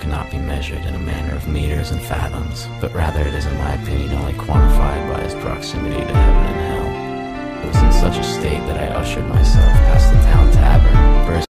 cannot be measured in a manner of meters and fathoms, but rather it is in my opinion only quantified by its proximity to heaven and hell. It was in such a state that I ushered myself past the town tavern, burst